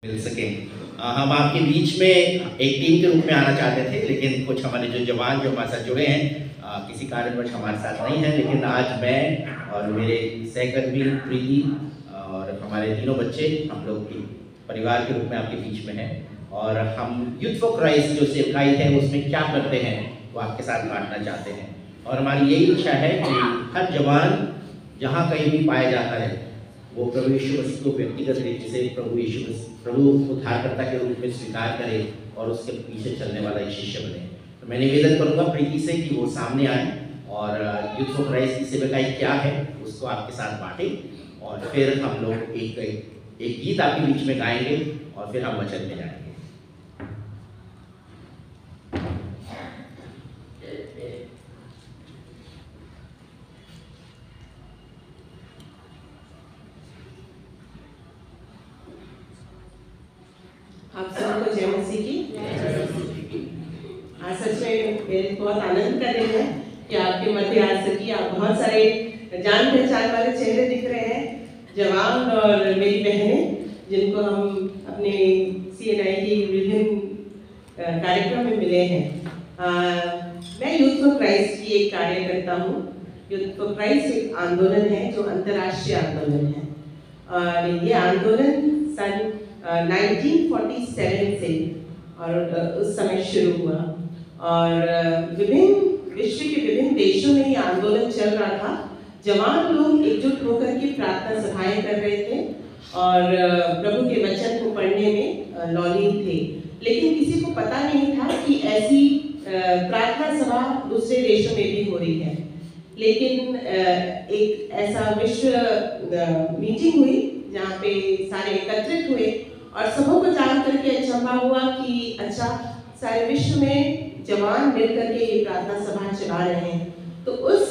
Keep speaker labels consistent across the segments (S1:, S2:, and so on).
S1: मिल सके। हम आपके बीच में एक टीम के रूप में आना चाहते थे, लेकिन कुछ हमारे जो जवान जो हमारे साथ जुड़े हैं किसी कारणवश हमारे साथ नहीं है। लेकिन आज मैं और मेरे सहकर्मी प्रीति और हमारे तीनों बच्चे हम लोग एक परिवार के रूप में आपके बीच में हैं और हम यूथ फॉर क्राइस्ट जो सेवकाई है उसमें क्या करते हैं वो आपके साथ बांटना चाहते हैं। और हमारी यही इच्छा है कि हर जवान जहाँ कहीं भी पाया जाता है वो प्रभु यीशु मसीह को व्यक्तिगत रीति से प्रभु उद्धारकर्ता के रूप में स्वीकार करे और उसके पीछे चलने वाला एक शिष्य बने। तो मैं निवेदन करूंगा प्रीति से कि वो सामने आए और यूथ फॉर क्राइस्ट की सेवकाई क्या है उसको आपके साथ बांटे और फिर हम लोग एक गीत आपके बीच में गाएंगे और फिर हम वचन में जाएंगे।
S2: आप सबको जय मसीह की। आज सच में मेरे बहुत आनंद का दिन है कि आपके मध्य आ सकी। आप बहुत सारे जान पहचान वाले चेहरे दिख रहे हैं, जवान और मेरी बहनें जिनको हम अपने CNI की विभिन्न कार्यक्रम में मिले हैं। मैं यूथ फॉर क्राइस्ट की एक कार्यकर्ता हूँ। यूथ फॉर क्राइस्ट एक आंदोलन है जो अंतर्राष्ट्रीय आंदोलन है और ये आंदोलन सन 1947 से और उस समय शुरू हुआ और विश्व के विभिन्न देशों में ये आंदोलन चल रहा था। जवान लोग एकजुट होकर के प्रार्थना सभाएं कर रहे थे और प्रभु के वचन को पढ़ने में लौलीन थे, लेकिन किसी को पता नहीं था कि ऐसी प्रार्थना सभा दूसरे देशों में भी हो रही है। लेकिन एक ऐसा विश्व मीटिंग हुई जहाँ पे सारे एकत्रित हुए और सबों को जान करके अचंभा हुआ कि अच्छा सारे विश्व में जवान मिल करके ये प्रार्थना सभा चला रहे हैं। तो उस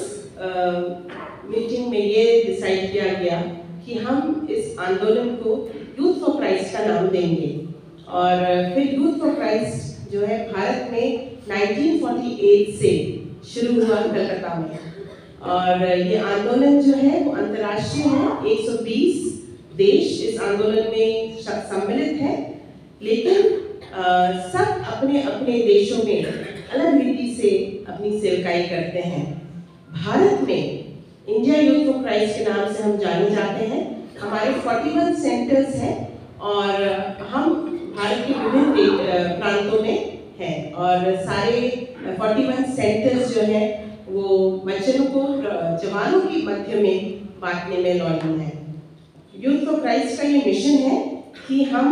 S2: मीटिंग में ये डिसाइड किया गया कि हम इस आंदोलन को यूथ फॉर क्राइस्ट का नाम देंगे और फिर यूथ फॉर क्राइस्ट जो है भारत में 1948 से शुरू हुआ कलकत्ता में और ये आंदोलन जो है वो अंतर्राष्ट्रीय है। 120 देश इस आंदोलन में सम्मिलित है, लेकिन सब अपने अपने देशों में अलग रीति से अपनी सेवकाई करते हैं। भारत में इंडिया यूथ फॉर क्राइस्ट के नाम से हम जाने जाते हैं। हमारे 41 सेंटर्स हैं और हम भारत के विभिन्न प्रांतों में हैं और सारे 41 सेंटर्स जो हैं वो वचनों को जवानों के मध्य में बांटने में लौलीन है। यूथ फॉर क्राइस्ट का ये मिशन है कि हम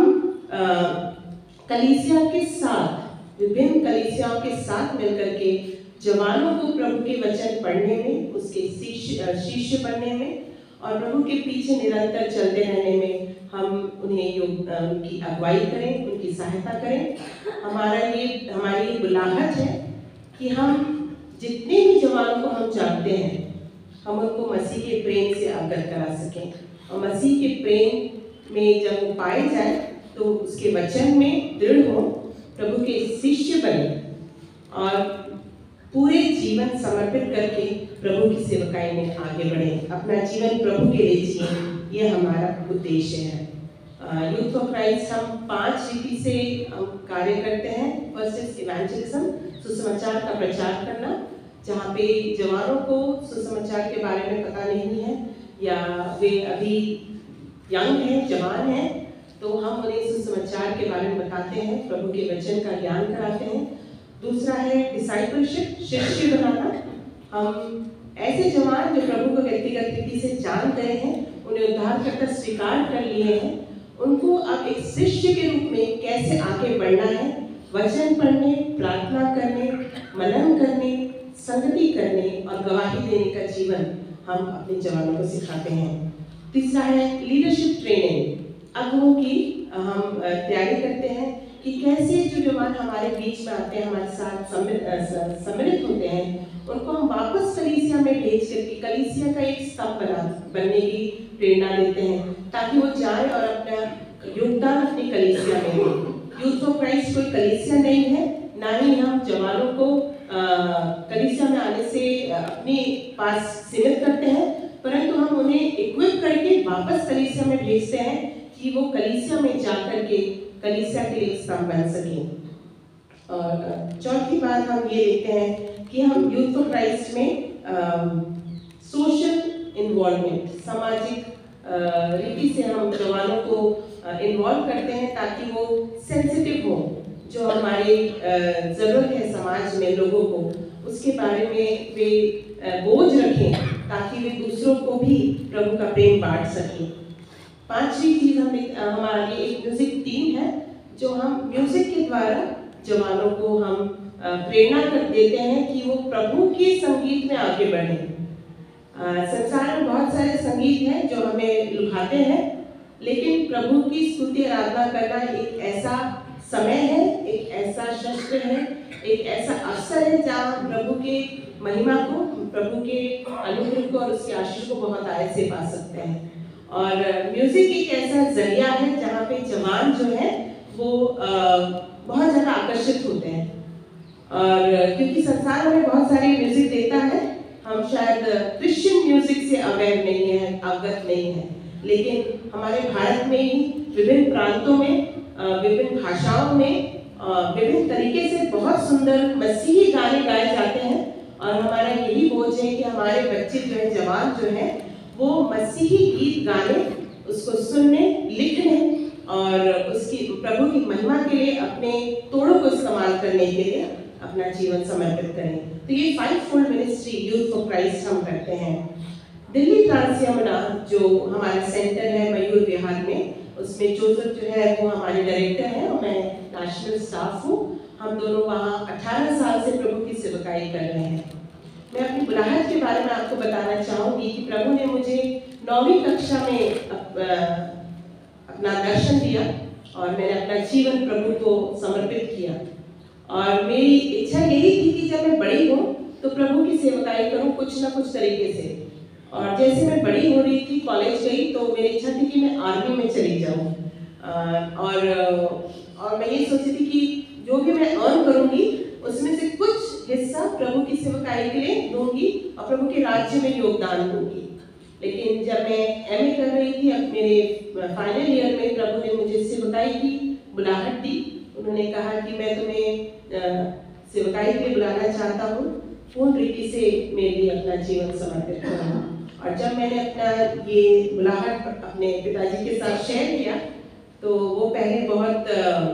S2: कलीसिया के साथ विभिन्न कलीसियाओं के साथ मिलकर के जवानों को प्रभु के वचन पढ़ने में, उसके शिष्य बनने में और प्रभु के पीछे निरंतर चलते रहने में हम उन्हें उनकी अगुवाई करें, उनकी सहायता करें। हमारी बुलाहट है कि हम जितने भी जवानों को हम जानते हैं हम उनको मसीह के प्रेम से अवगत करा सकें और मसीह के प्रेम में जब वो पाए जाए तो उसके वचन में दृढ़ हो, प्रभु के शिष्य बने और पूरे जीवन समर्पित करके प्रभु की सेवकाई में आगे बढ़े, अपना जीवन प्रभु के लिए जिए। ये हमारा उद्देश्य है। यूथ फॉर क्राइस्ट हम 5 रीति से कार्य करते हैं। फर्स्ट इज इवेंजलिज्म, सुसमाचार का प्रचार करना, जहाँ पे जवानों को सुसमाचार के बारे में पता नहीं है या वे अभी यंग हैं, जवान हैं, तो हम उन्हें सुसमाचार के बारे में बताते हैं, प्रभु के वचन का ज्ञान कराते हैं। दूसरा है डिसाइपलशिप, शिष्य बनाना। हम ऐसे जवान जो प्रभु को व्यक्तिगत रीति से जान गए हैं, उन्हें उद्धारकर्ता स्वीकार कर लिए हैं, उनको अब एक शिष्य के रूप में कैसे आगे बढ़ना है, वचन पढ़ने, प्रार्थना करने, मनन करने, संगति करने और गवाही देने का जीवन हम अपने जवानों को सिखाते हैं। तीसरा है लीडरशिप ट्रेनिंग। अगुओं की हम तैयारी करते हैं कि कैसे जो जवान हमारे बीच में आते हैं, हमारे साथ सम्मिलित होते हैं, उनको हम वापस कलीसिया में भेज करके कलीसिया का एक स्तंभ बनने की प्रेरणा देते हैं ताकि वो जाए और अपना योगदान अपनी कलीसिया में दें। यूथ फॉर क्राइस्ट कोई कलीसिया नहीं है, ना ही हम जवानों को कलीसिया में आने से अपने पास सीमित करते हैं, परंतु हम उन्हें इक्विप करके वापस कलीसिया में भेजते हैं कि वो कलीसिया में जाकर के कलीसिया के लिए स्तंभ बन सकें। और चौथी बात हम ये देखते हैं कि हम यूथ फॉर क्राइस्ट में सोशल इन्वॉल्वमेंट, सामाजिक रीति से हम जवानों को इन्वॉल्व करते हैं ताकि वो सेंसिटिव हो, जो हमारी ज़रूरत है समाज में लोगों को, उसके बारे में वे बोझ रखें ताकि वे दूसरों को भी प्रभु का प्रेम बांट सकें। पांचवी चीज़ हमारी एक म्यूज़िक टीम है, जो हम म्यूज़िक के द्वारा जवानों को हम प्रेरणा कर देते हैं कि वो प्रभु के संगीत में आगे बढ़ें। संसार में बहुत सारे संगीत हैं जो हमें लुभाते हैं, लेकिन प्रभु की स्तुति आराधना करना एक ऐसा समय है, एक ऐसा शस्त्र है, एक ऐसा अवसर है जहाँ प्रभु के महिमा को, प्रभु के अनुग्रह को और उसके आशीष को बहुत आय से पा सकते हैं। और म्यूजिक एक ऐसा जरिया है जहाँ पे जवान जो है वो बहुत ज़्यादा आकर्षित होते हैं। और क्योंकि संसार हमें बहुत सारे म्यूजिक देता है, हम शायद क्रिश्चियन म्यूजिक से अवेयर नहीं है, अवगत नहीं है, लेकिन हमारे भारत में ही विभिन्न प्रांतों में, विभिन्न भाषाओं में, विभिन्न तरीके से बहुत सुंदर मसीही गाने गाए जाते हैं। और हमारा यही बोझ है कि हमारे बच्चे जो है, जवान जो है, वो मसीही गीत गाने, उसको सुनने, लिखने और उसकी प्रभु की महिमा के लिए अपने तोड़ों को इस्तेमाल करने के लिए अपना जीवन समर्पित करें। तो ये 5-fold ministry youth for Christ हम करते हैं। दिल्ली ट्रांसियमना जो हमारा सेंटर है मयूर विहार में, उसमें जोसेफ जो है वो हमारे डायरेक्टर हैं और मैं नेशनल स्टाफ हूँ। हम दोनों वहाँ 18 साल से प्रभु की सेवकाई कर रहे हैं। मैं अपनी बुलाहट के बारे में आपको बताना चाहूँगी कि प्रभु ने मुझे 9वीं कक्षा में अपना दर्शन दिया और मैंने अपना जीवन प्रभु को समर्पित किया। और मेरी इच्छा यही थी कि जब मैं बड़ी हूँ तो प्रभु की सेवकाई करूँ कुछ ना कुछ तरीके से। और जैसे मैं बड़ी हो रही थी, कॉलेज गई, तो मेरी इच्छा थी कि मैं आर्मी में चली जाऊँ। और मैं ये सोची थी कि जो भी मैं अर्न करूँगी उसमें से कुछ हिस्सा प्रभु की सेवकाई के लिए दूंगी और प्रभु के राज्य में योगदान दूंगी। लेकिन जब मैं एमए कर रही थी, अब मेरे फाइनल ईयर में, प्रभु ने मुझे सेवकाई की बुलाहट दी। उन्होंने कहा कि मैं तुम्हें सेवकाई के लिए बुलाना चाहता हूँ, पूर्ण रीति से मेरे लिए अपना जीवन समर्पित करो। और जब मैंने अपना ये बुलाहट अपने पिताजी के साथ शेयर किया तो वो पहले बहुत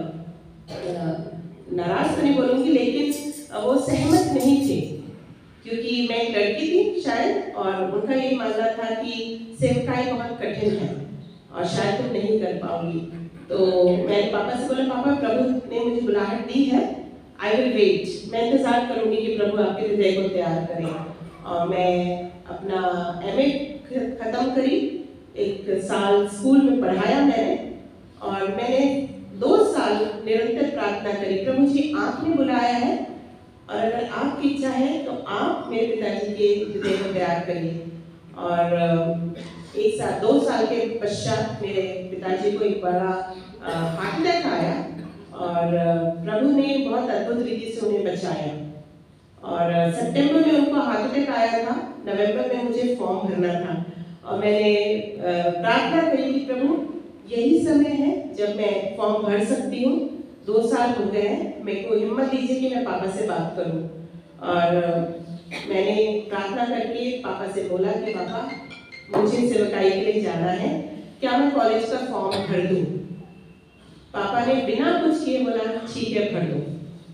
S2: नाराज तो नहीं बोलूँगी, लेकिन वो सहमत नहीं थे, क्योंकि मैं एक लड़की थी शायद, और उनका ये मानना था कि सेवकाई बहुत कठिन है और शायद तुम नहीं कर पाओगी। तो मैंने पापा से बोला, पापा प्रभु ने मुझे बुलाहट दी है, आई विल वेट, मैं इंतजार करूँगी कि प्रभु आपके हृदय को तैयार करें। और मैं अपना एमए खत्म करी, 1 साल स्कूल में पढ़ाया मैंने, और मैंने 2 साल निरंतर प्रार्थना करी, प्रभु जी आपने बुलाया है और अगर आपकी इच्छा है तो आप मेरे पिताजी के हृदय को तैयार करिए। और 2 साल के पश्चात मेरे पिताजी को एक बड़ा हार्ट अटैक आया और प्रभु ने बहुत अद्भुत रीति से उन्हें बचाया। और सितंबर में उनको हार्ट अटैक आया था, नवंबर में मुझे फॉर्म भरना था और मैंने प्रार्थना करी कि प्रभु यही समय है जब मैं फॉर्म भर सकती हूँ, 2 साल हो गए हैं, मेरे को हिम्मत दीजिए कि मैं पापा से बात करूँ। और मैंने प्रार्थना करके पापा से बोला कि पापा मुझे सेवकाई के लिए जाना है, क्या मैं कॉलेज का फॉर्म भर दूँ? पापा ने बिना कुछ किए बोला ठीक है भर दो।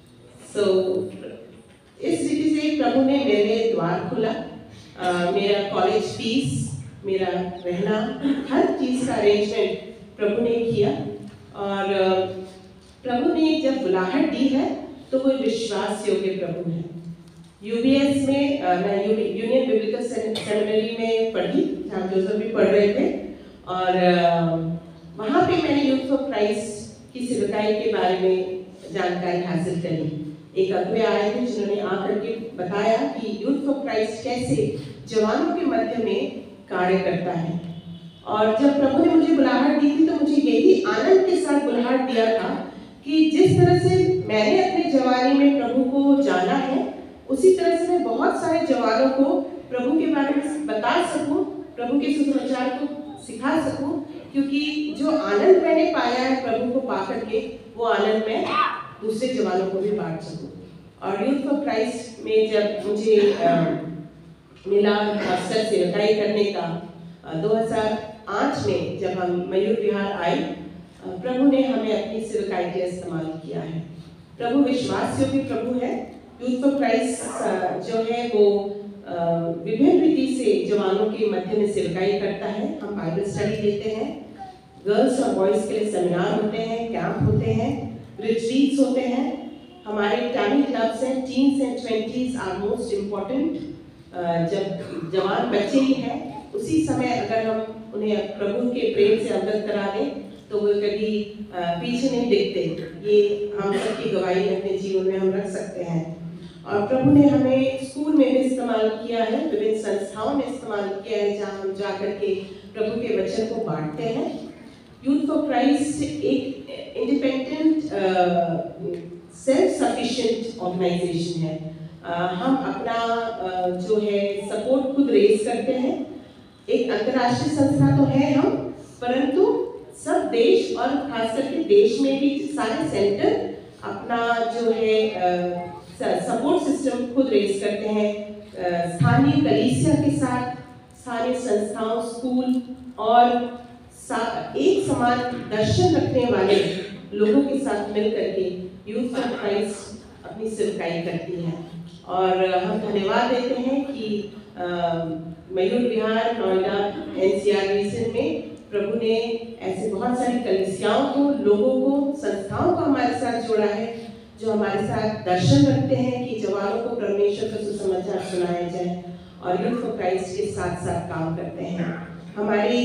S2: इस रीति से प्रभु ने मेरे लिए द्वार खोला। मेरा कॉलेज फीस, मेरा रहना, हर चीज़ का अरेंजमेंट प्रभु ने किया। और प्रभु ने जब बुलाहट दी है तो वो विश्वास योग्य प्रभु है। यूबीएस में मैं यूनियन बिब्लिकल सेमिनरी में पढ़ी, जहाँ जोसेफ भी पढ़ रहे थे, और वहाँ पे मैंने यूथ फॉर क्राइस्ट की सेवकाई के बारे में जानकारी हासिल करी। एक अगुवे आए थे जिन्होंने आकर के बताया कि यूथ फॉर क्राइस्ट कैसे जवानों के मध्य में कार्य करता है। और जब प्रभु ने मुझे बुलाहट दी थी तो मुझे यही आनंद के साथ बुलाहट दिया था कि जिस तरह से मैंने अपने जवानी में प्रभु को जाना है, उसी तरह से मैं बहुत सारे जवानों को प्रभु के बारे में बता सकूं, प्रभु के सुसमाचार को सिखा सकूं, क्योंकि जो आनंद मैंने पाया है प्रभु को पा करके, वो आनंद मैं दूसरे जवानों को भी बांट सकूं। और यूथ फॉर क्राइस्ट में जब मुझे मिला मास्टर सेवकाई करने का 2008 में जब हम मयूर विहार आए, प्रभु ने हमें अपनी सेवकाई के इस्तेमाल किया है। प्रभु विश्वास योग्य प्रभु है। यूथ फॉर क्राइस्ट जो है वो विभिन्न रीति से जवानों के मध्य में सेवकाई करता है। हम बाइबल स्टडी देते हैं, गर्ल्स और बॉयज़ के लिए सेमिनार होते हैं, कैंप होते हैं, रिट्रीट्स होते हैं। हमारे टैमी क्लब्स हैं, teens and 20s are most important. जब जवान बच्चे ही हैं, उसी समय अगर हम उन्हें प्रभु के प्रेम से अवगत करा दें तो वो कभी पीछे नहीं दिखते। ये हम सबकी गवाही अपने जीवन में हम रख सकते हैं। और प्रभु ने हमें स्कूल में भी इस्तेमाल किया है, विभिन्न संस्थाओं में इस्तेमाल किया है, जहाँ हम जा करके प्रभु के वचन को बांटते हैं। यूथ फॉर क्राइस्ट एक इंडिपेंडेंट सेल्फ सफिशिएंट ऑर्गेनाइजेशन है। हम अपना जो है सपोर्ट खुद रेज करते हैं। एक अंतर्राष्ट्रीय संस्था तो है हम, परंतु सब देश और खास करके देश में भी सारे सेंटर अपना जो है सपोर्ट सिस्टम खुद रेज करते हैं। स्थानीय कलीसिया के साथ, स्थानीय संस्थाओं, स्कूल और एक समान दर्शन रखने वाले लोगों के साथ मिल करके यूथ फॉर क्राइस्ट अपनी सेवकाई करती है। और हम धन्यवाद देते हैं कि मयूर विहार, नोएडा, NCR रीजन में प्रभु ने ऐसे बहुत सारी कलीसियाओं को, लोगों को, संस्थाओं को हमारे साथ जोड़ा है, जो हमारे साथ दर्शन रखते हैं कि जवानों को परमेश्वर का सुसमाचार सुनाया जाए और यूथ फॉर क्राइस्ट के साथ साथ काम करते हैं। हमारी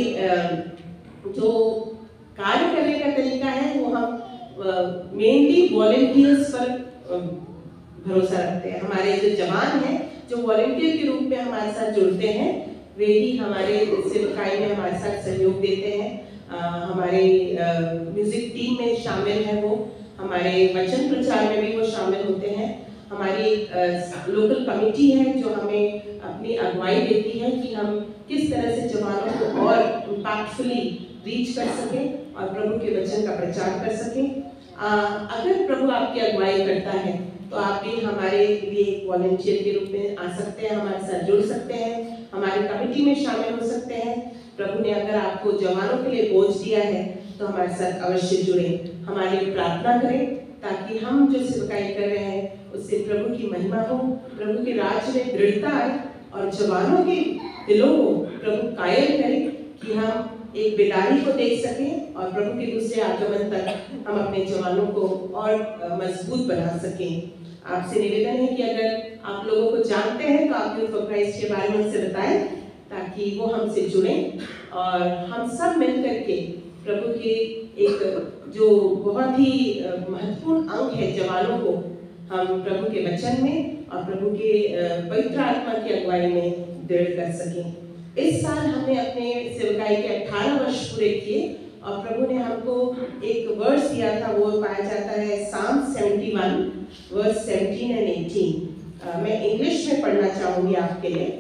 S2: जो कार्य करने का तरीका है वो हम मेनली वॉलंटियर्स पर भरोसा रखते हैं। हमारे जो जवान हैं जो वॉलंटियर के रूप में हमारे साथ जुड़ते हैं, वे ही हमारे सेवकाई में हमारे साथ सहयोग देते हैं। हमारे म्यूजिक टीम में शामिल है वो, हमारे वचन प्रचार में भी वो शामिल होते हैं। हमारी लोकल कमेटी है जो हमें अपनी अगुवाई देती है कि हम किस तरह से जवानों को और इम्पैक्टफुली रीच कर सकें और प्रभु के वचन का प्रचार कर सकें। अगर प्रभु आपकी अगुवाई करता है तो आप भी हमारे लिए एक वॉलंटियर के रूप में आ सकते हैं, हमारे साथ जुड़ सकते हैं, हमारी कमेटी में शामिल हो सकते हैं। प्रभु ने अगर आपको जवानों के लिए बोझ दिया है तो हमारे साथ अवश्य जुड़ें, हमारे लिए प्रार्थना करें ताकि हम जो सेवकाई कर रहे हैं उससे प्रभु की महिमा हो, प्रभु के राज्य में दृढ़ता आए और जवानों के दिलों को प्रभु कायल करे कि हम एक बेदारी को देख सकें और प्रभु के दूसरे आगमन तक हम अपने जवानों को और मजबूत बना सकें। आपसे निवेदन है कि अगर आप लोगों को जानते हैं तो आप यूथ फॉर क्राइस्ट के बारे में उनसे बताएं ताकि वो हमसे जुड़ें और हम सब मिलकर के प्रभु के एक जो बहुत ही महत्वपूर्ण अंग है जवानों को, हम प्रभु के वचन में और प्रभु के पवित्र आत्मा की अगुवाई में दृढ़ कर सकें। इस साल हमने अपने सेवकाई के 18 वर्ष पूरे किए और प्रभु ने हमको एक वर्स दिया था, वो पाया जाता है Psalm 71 वर्स 17 and 18। मैं इंग्लिश में पढ़ना चाहूंगी आपके लिए।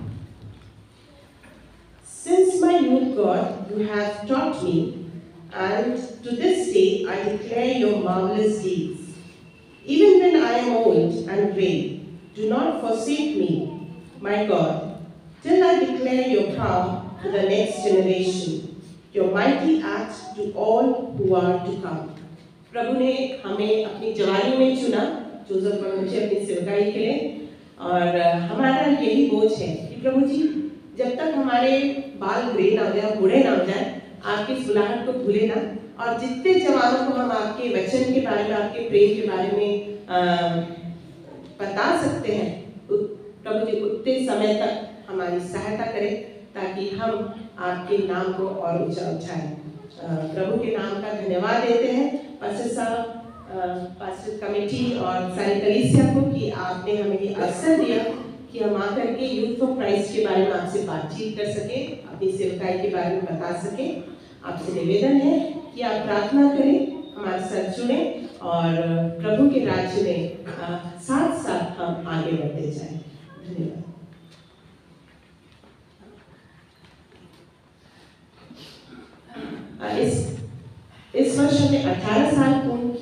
S2: Since my youth, God, you have taught me, and to this day I declare your marvelous deeds. Even when I am old and gray, do not forsake me, my God, till I declare your power to the next generation, your mighty acts to all who are to come. प्रभु ने हमें अपनी जवानी में चुना, Joseph और मुझे अपनी सेवकाई के लिए, और हमारा यही बोझ है कि प्रभु जी जब तक हमारे बाल ग्रे ना हो जाए, बूढ़े ना हो जाए, आपकी इस बुलाहट को भूले ना, और जितने जवानों को हम आपके वचन के बारे में, आपके प्रेम के बारे में बता सकते हैं, प्रभु जी उतने समय तक हमारी सहायता करें ताकि हम आपके नाम को और ऊंचा उठाएं। प्रभु के नाम का धन्यवाद देते हैं पास्टर साहब, पास्टर कमेटी और सारी कलीसिया को कि आपने हमें ये अवसर दिया कि हम आकर के यूथ फॉर क्राइस्ट के बारे में आपसे बातचीत कर सकें, अपनी सेवकाई के बारे में बता सकें। आपसे निवेदन है कि आप प्रार्थना करें, हमारे साथ जुड़ें और प्रभु के राज्य में साथ साथ हम आगे बढ़ते जाएं। धन्यवाद।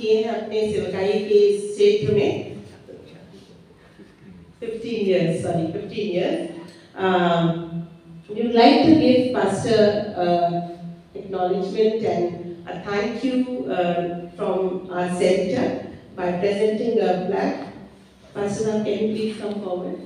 S2: किए हैं अपने सेवकाई के क्षेत्र में 15 years. We would like to give Pastor acknowledgement and a thank you from our center by presenting a plaque. Pastor, can you please come forward?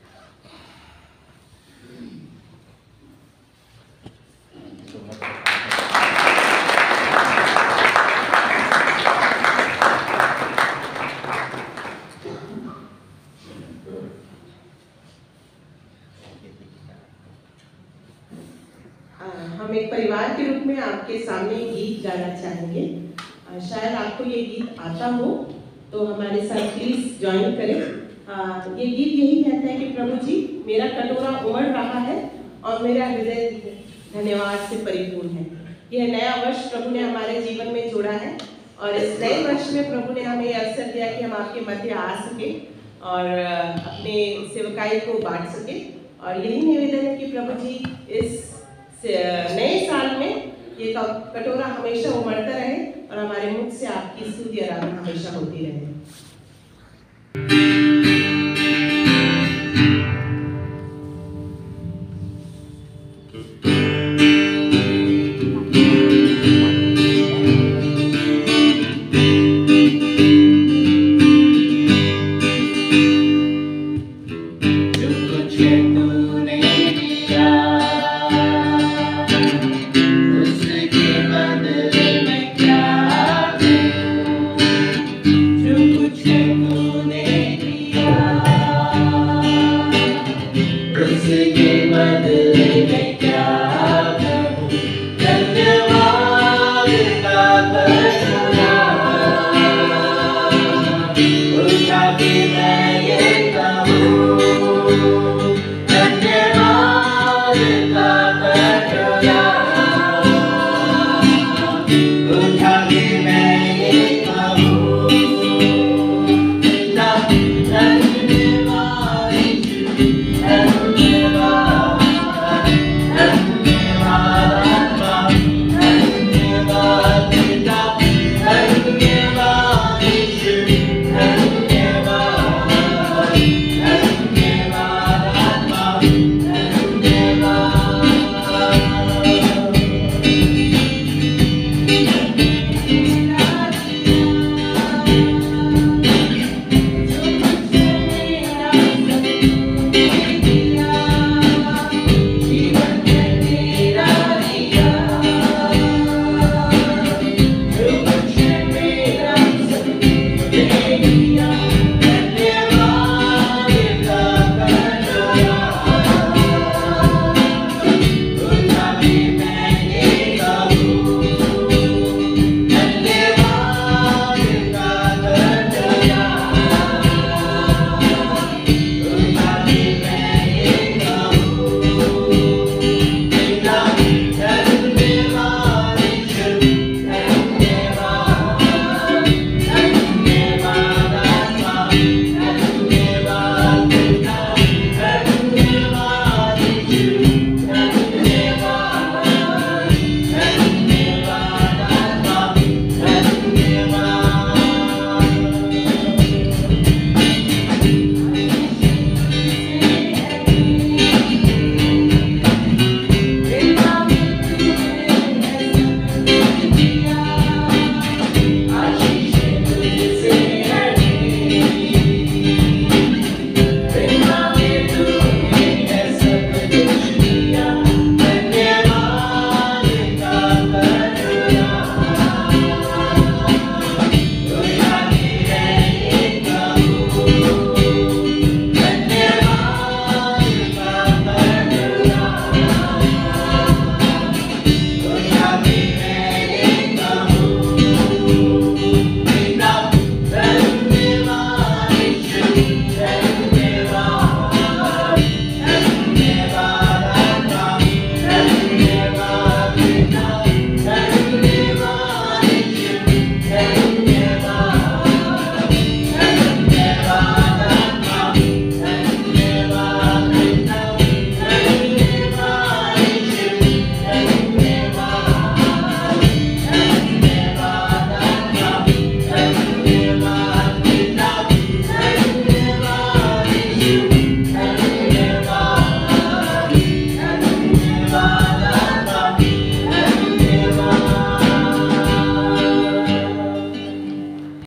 S2: हम एक परिवार के रूप में आपके सामने गीत गाना चाहेंगे। शायद आपको ये गीत आता हो तो हमारे साथ प्लीज ज्वाइन करें। ये गीत यही कहता है कि प्रभु जी मेरा कटोरा उमड़ रहा है और मेरा हृदय धन्यवाद से परिपूर्ण है। यह नया वर्ष प्रभु ने हमारे जीवन में जोड़ा है और इस नए वर्ष में प्रभु ने हमें अवसर दिया कि हम आपके मध्य आ सके और अपने सेवकाई को बांट सके। और यही निवेदन है कि प्रभु जी इस नए साल में ये कटोरा हमेशा उमड़ता रहे और हमारे मुख से आपकी स्तुति आराधना हमेशा होती रहे।